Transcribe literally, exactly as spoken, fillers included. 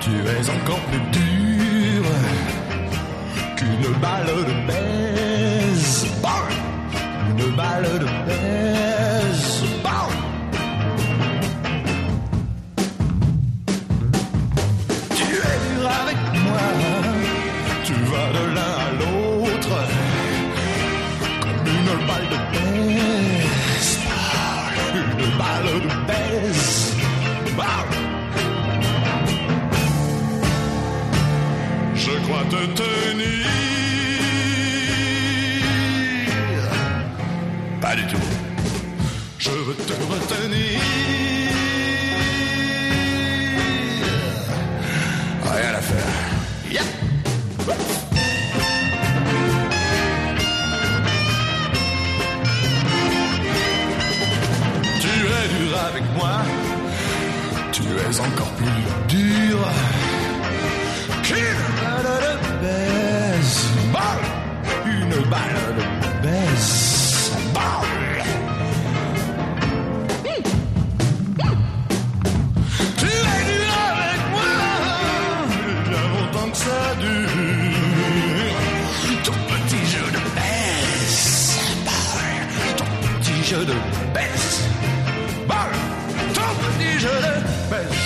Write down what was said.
Tu es encore plus dur qu'une balle de baseball. Une balle de baseball. Tu es dur avec moi. Tu vas de l'un à l'autre comme une balle de baseball. Une balle de baseball. Je crois te tenir. Pas du tout. Je veux te retenir. Rien à faire. Yep. Tu es dur avec moi. Tu es encore plus dur qu'une balle de baseball. Une balle de baseball. Tu es dur avec moi. J'aime autant que ça dure. Ton petit jeu de baseball. Ton petit jeu de baseball. Ton petit jeu de baseball.